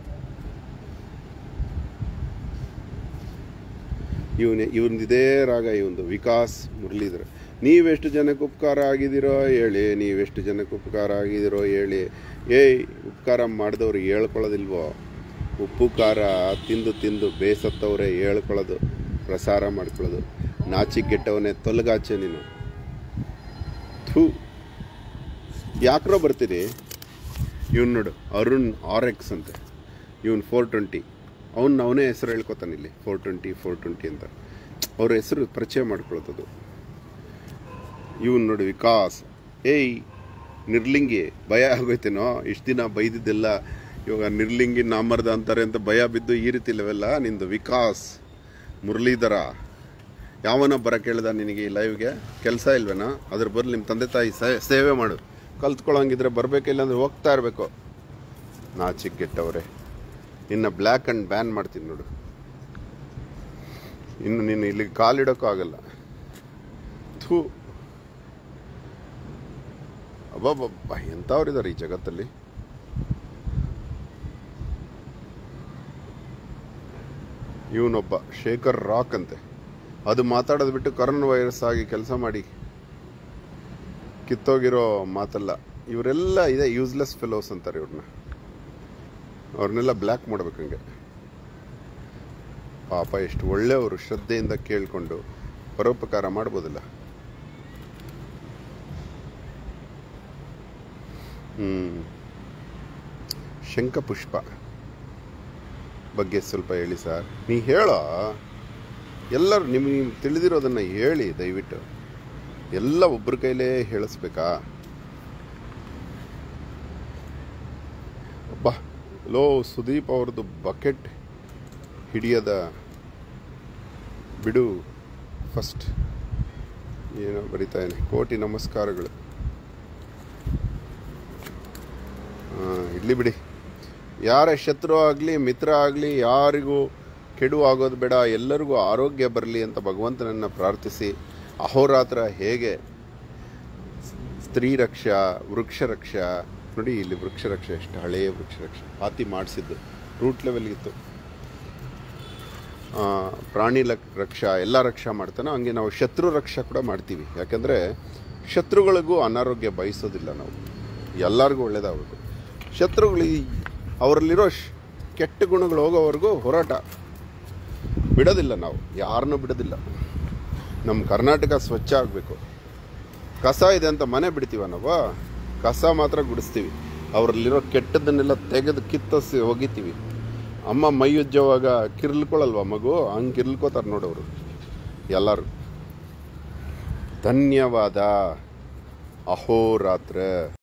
ಇವನೇ ಇವನ್ದಿದೇ ರಾಗ ಇವಂದು, ವಿಕಾಸ್ ಮುರಳೀಧರ. ನೀವೆಷ್ಟು ಜನಕ್ಕೆ ಉಪಕಾರ ಆಗಿದ್ದೀರೋ ಹೇಳಿ, ನೀವೆಷ್ಟು ಜನಕ್ಕೆ ಉಪಕಾರ ಆಗಿದ್ದೀರೋ ಹೇಳಿ. ಏಯ್, ಉಪಕಾರ ಮಾಡಿದವ್ರು ಹೇಳ್ಕೊಳ್ಳೋದಿಲ್ವೋ? ಉಪ್ಪು ಖಾರ ತಿಂದು ತಿಂದು ಬೇಸತ್ತವ್ರೆ ಹೇಳ್ಕೊಳ್ಳೋದು, ಪ್ರಸಾರ ಮಾಡ್ಕೊಳ್ಳೋದು. ನಾಚಿಗೆಟ್ಟವನೇ ತೊಲಗಾಚೆ ನೀನು. ಥೂ, ಯಾಕ್ರೋ ಬರ್ತೀರಿ? ಇವನು ನೋಡು, ಅರುಣ್ ಆರ್ ಎಕ್ಸ್ ಅಂತೆ. ಇವನು ಫೋರ್ ಟ್ವೆಂಟಿ. ಅವನ್ನ ಅವನೇ ಹೆಸರು ಹೇಳ್ಕೊತಾನೆ ಇಲ್ಲಿ, ಫೋರ್ ಟ್ವೆಂಟಿ ಫೋರ್ ಟ್ವೆಂಟಿ ಅಂತ. ಅವ್ರ ಹೆಸರು ಪರಿಚಯ ಮಾಡ್ಕೊಳ್ತದು. ಇವನು ನೋಡಿ ವಿಕಾಸ್. ಏಯ್ ನಿರ್ಲಿಂಗಿ, ಭಯ ಆಗೋಯ್ತೇನೋ? ಇಷ್ಟು ದಿನ ಬೈದಿದ್ದೆಲ್ಲ ಇವಾಗ ನಿರ್ಲಿಂಗಿ ನಾಮರ್ದ ಅಂತಾರೆ ಅಂತ ಭಯ ಬಿದ್ದು ಈ ರೀತಿ ಇಲ್ಲವೆಲ್ಲ ನಿಂದು. ವಿಕಾಸ್ ಮುರಳೀಧರ, ಯಾವನ ಬರ ಕೇಳ್ದ ನಿನಗೆ ಈ ಲೈವ್ಗೆ? ಕೆಲಸ ಇಲ್ವೇನಾ? ಅದ್ರ ಬದಲು ನಿಮ್ಮ ತಂದೆ ತಾಯಿ ಸೇವೆ ಮಾಡು. ಕಲ್ತ್ಕೊಳ್ಳೋಂಗಿದ್ರೆ ಬರಬೇಕಿಲ್ಲ ಅಂದರೆ ಹೋಗ್ತಾ ಇರಬೇಕು. ನಾಚಿಗೆಟ್ಟವ್ರೆ. ಇನ್ನು ಬ್ಲ್ಯಾಕ್ ಆ್ಯಂಡ್ ಬ್ಯಾನ್ ಮಾಡ್ತೀನಿ ನೋಡು. ಇನ್ನು ನೀನು ಇಲ್ಲಿಗೆ ಕಾಲಿಡೋಕ್ಕೂ ಆಗಲ್ಲ. ಥೂ, ಅಬ್ಬಬ್ಬಬ್ಬ, ಎಂಥವ್ರಿದ್ದಾರೆ ಈ ಜಗತ್ತಲ್ಲಿ. ಇವನೊಬ್ಬ ಶೇಖರ್ ರಾಕ್ ಅಂತೆ. ಅದು ಮಾತಾಡೋದು ಬಿಟ್ಟು ಕರೋನಾ ವೈರಸ್ ಆಗಿ ಕೆಲಸ ಮಾಡಿ ಕಿತ್ತೋಗಿರೋ ಮಾತಲ್ಲ. ಇವರೆಲ್ಲ ಇದೆ ಯೂಸ್ಲೆಸ್ ಫೆಲೋಸ್ ಅಂತಾರೆ ಇವ್ರನ್ನ. ಅವ್ರನ್ನೆಲ್ಲ ಬ್ಲ್ಯಾಕ್ ಮಾಡ್ಬೇಕಂಗೆ. ಪಾಪ ಎಷ್ಟು ಒಳ್ಳೆಯವರು, ಶ್ರದ್ಧೆಯಿಂದ ಕೇಳಿಕೊಂಡು ಪರೋಪಕಾರ ಮಾಡ್ಬೋದಿಲ್ಲ. ಹ್ಞೂ ಶಂಖಪುಷ್ಪ ಬಗ್ಗೆ ಸ್ವಲ್ಪ ಹೇಳಿ ಸರ್. ನೀ ಹೇಳೋ, ಎಲ್ಲರೂ ನಿಮ್ಗೆ ನೀವು ತಿಳಿದಿರೋದನ್ನು ಹೇಳಿ ದಯವಿಟ್ಟು. ಎಲ್ಲ ಒಬ್ಬರ ಕೈಲೇ ಹೇಳಿಸ್ಬೇಕಾ? ಅಬ್ಬಾ, ಲೋ ಸುದೀಪ್ ಅವ್ರದ್ದು ಬಕೆಟ್ ಹಿಡಿಯದ ಬಿಡು. ಫಸ್ಟ್ ಏನೋ ಬರಿತಾ ಇದ್ದೀನಿ. ಕೋಟಿ ನಮಸ್ಕಾರಗಳು. ಹಾಂ, ಇಡ್ಲಿ ಬಿಡಿ. ಯಾರ ಶತ್ರು ಆಗಲಿ ಮಿತ್ರ ಆಗಲಿ ಯಾರಿಗೂ ಕೆಡು ಆಗೋದು ಬೇಡ, ಎಲ್ಲರಿಗೂ ಆರೋಗ್ಯ ಬರಲಿ ಅಂತ ಭಗವಂತನನ್ನು ಪ್ರಾರ್ಥಿಸಿ ಅಹೋರಾತ್ರ ಹೇಗೆ ಸ್ತ್ರೀ ರಕ್ಷಾ, ವೃಕ್ಷ ರಕ್ಷಾ ನೋಡಿ. ಇಲ್ಲಿ ವೃಕ್ಷ ರಕ್ಷೆ, ಎಷ್ಟು ಹಳೆಯ ವೃಕ್ಷ ರಕ್ಷೆ, ಪಾತಿ ಮಾಡಿಸಿದ್ದು ರೂಟ್ ಲೆವೆಲ್ಗಿತ್ತು. ಪ್ರಾಣಿ ರಕ್ಷಾ ಎಲ್ಲ ರಕ್ಷಾ ಮಾಡ್ತಾನೆ. ಹಂಗೆ ನಾವು ಶತ್ರು ರಕ್ಷಾ ಕೂಡ ಮಾಡ್ತೀವಿ. ಯಾಕೆಂದರೆ ಶತ್ರುಗಳಿಗೂ ಅನಾರೋಗ್ಯ ಬಯಸೋದಿಲ್ಲ ನಾವು, ಎಲ್ಲರಿಗೂ ಒಳ್ಳೇದಾಗಬೇಕು. ಶತ್ರುಗಳು ಅವರಲ್ಲಿರೋ ಕೆಟ್ಟ ಗುಣಗಳು ಹೋಗೋವರೆಗೂ ಹೋರಾಟ ಬಿಡೋದಿಲ್ಲ. ನಾವು ಯಾರನ್ನೂ ಬಿಡೋದಿಲ್ಲ. ನಮ್ಮ ಕರ್ನಾಟಕ ಸ್ವಚ್ಛ ಆಗಬೇಕು. ಕಸ ಇದೆ ಅಂತ ಮನೆ ಬಿಡ್ತೀವ ನಾವು? ಕಸ ಮಾತ್ರ ಗುಡಿಸ್ತೀವಿ. ಅವರಲ್ಲಿರೋ ಕೆಟ್ಟದ್ದನ್ನೆಲ್ಲ ತೆಗೆದು ಕಿತ್ತಸಿ ಒಗಿತೀವಿ. ಅಮ್ಮ ಮೈ ಉಜ್ಜೋವಾಗ ಕಿರ್ಲ್ಕೊಳ್ಳಲ್ವ ಮಗು? ಹಂಗೆ ಕಿರ್ಲ್ಕೋತಾರೆ ನೋಡೋರು ಎಲ್ಲರೂ. ಧನ್ಯವಾದ. ಅಹೋರಾತ್ರ.